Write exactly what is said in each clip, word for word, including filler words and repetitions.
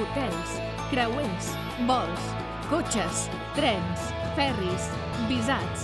hotels, creuers, vols, cotxes, trens, ferris, visats.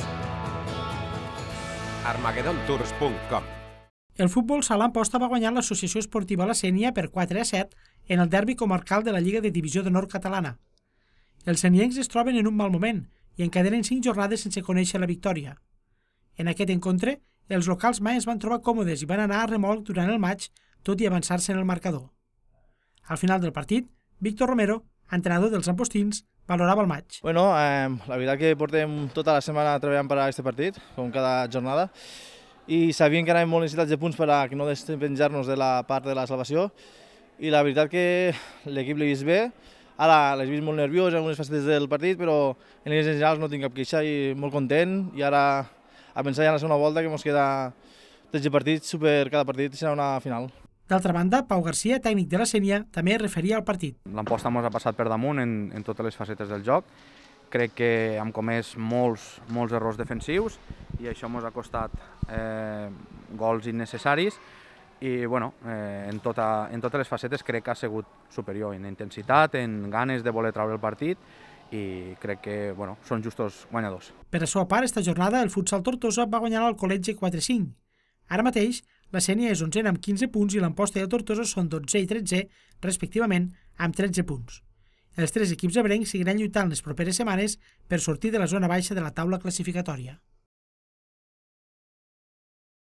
armagedon tours punt com. El futbol sala Amposta va guanyar l'Associació Esportiva La Sénia per quatre a set en el derbi comarcal de la Lliga de Divisió d'Honor catalana. Els seniencs es troben en un mal moment i encadenen cinc jornades sense conèixer la victòria. En aquest encontre, els locals mai es van trobar còmodes i van anar a remolc durant el maig, tot i avançar-se en el marcador. Al final del partit, Víctor Romero, entrenador dels ampostins, valorava el maig. Bueno, eh, la veritat que portem tota la setmana treballant per a aquest partit, com cada jornada, i sabíem que anàvem molt necessitats de punts per a que no despenjar-nos de la part de la salvació, i la veritat que l'equip l'he vist bé. Ara l'he vist molt nerviós en algunes facetes del partit, però en línies generals no tinc cap queixa i molt content, i ara a pensar ja en la segona volta que ens queda tretze partits, super cada partit serà una final. D'altra banda, Pau Garcia, tècnic de la Sénia, també es referia al partit. L'Amposta ens ha passat per damunt en, en totes les facetes del joc. Crec que hem comès molts, molts errors defensius i això ens ha costat eh, gols innecessaris i bueno, eh, en, tota, en totes les facetes crec que ha sigut superior en intensitat, en ganes de voler treure el partit i crec que bueno, són justos guanyadors. Per a seva part, esta jornada el futsal Tortosa va guanyar al Col·legi quatre cinc. Ara mateix, la Sénia és onzena amb quinze punts i l'Amposta i el Tortosa són dotze i tretze, respectivament, amb tretze punts. Els tres equips ebrencs seguiran lluitant les properes setmanes per sortir de la zona baixa de la taula classificatòria.